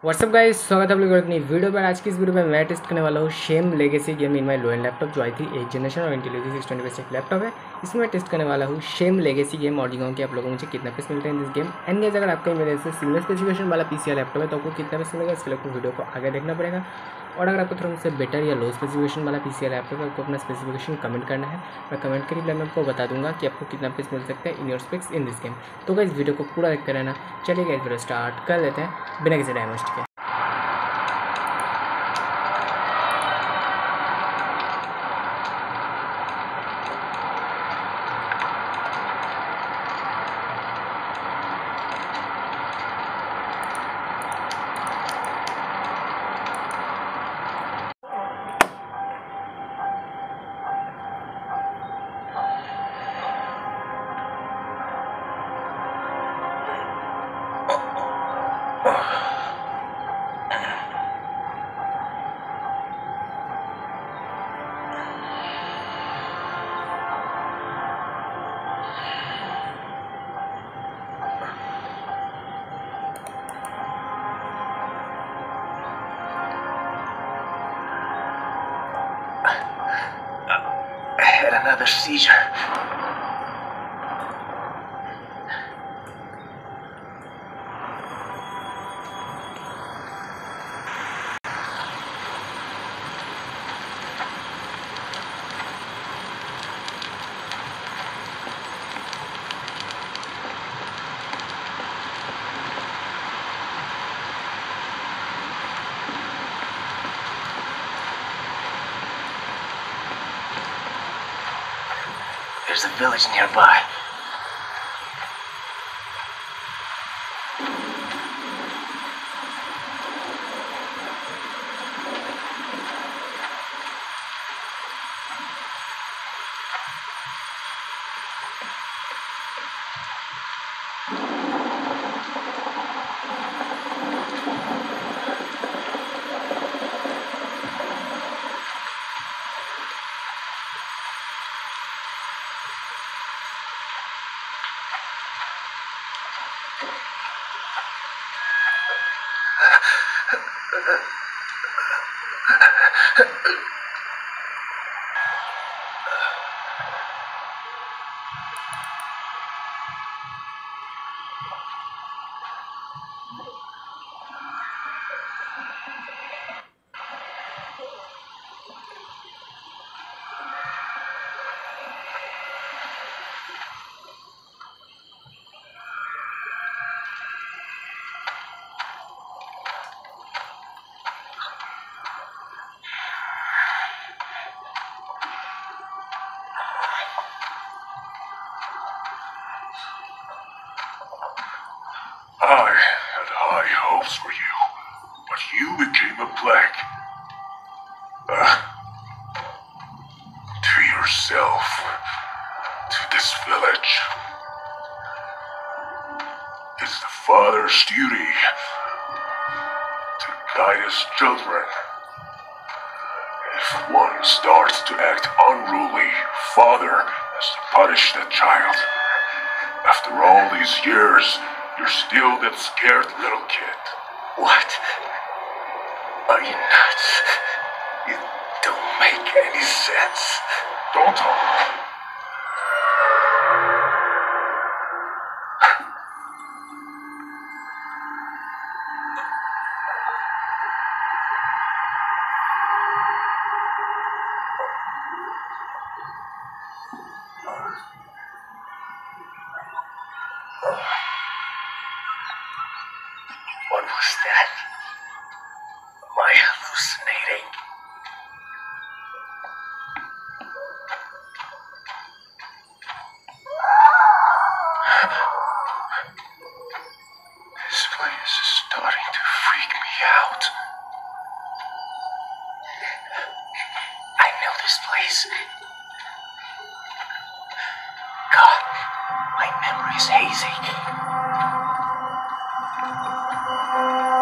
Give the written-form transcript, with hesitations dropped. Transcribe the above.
WhatsApp guys, स्वागत है आप लोगों अपनी वीडियो पर। आज की इस वीडियो में मैं टेस्ट करने वाला हूँ Shame Legacy game in my low end laptop, जो आई थी 8th जनरेशन और इंटेलिजेंस 620 बेस्ट लैपटॉप है। इसमें मैं टेस्ट करने वाला हूँ शेम लेगेसी गेम और दिखाऊँ कि आप लोगों को मुझे कितना पैसे मिलते हैं in this game. And guys, अगर आपके मेरे से सिमिलर स्पेसिफिकेशन वाला पीसी या लैपटॉप है तो आपको कितना पैसे मिलेगा, इसके लिए आपको वीडियो को आगे देखना पड़ेगा। और अगर आपको थोड़ा मुझसे बेटर या लो स्पेसिफिकेशन वाला पीसी या लैपटॉप है, आपको अपना स्पेसिफिकेशन कमेंट करना है। मैं कमेंट के रिप्लाई में आपको बता दूंगा कि आपको कितना पैसे मिल सकता है in your specs in this game. तो गाइस, वीडियो को पूरा देखते रहना। चलिए गाइस, वीडियो स्टार्ट कर लेते हैं बिना किसी टाइम वेस्ट के। Another seizure. There's a village nearby. I had high hopes for you, but you became a plague. To yourself, to this village. It's the father's duty to guide his children. If one starts to act unruly, father has to punish that child. After all these years, you're still that scared little kid. What? Are you nuts? You don't make any sense. Don't talk. What was that? Am I hallucinating? This place is starting to freak me out. I know this place. God, my memory is hazy.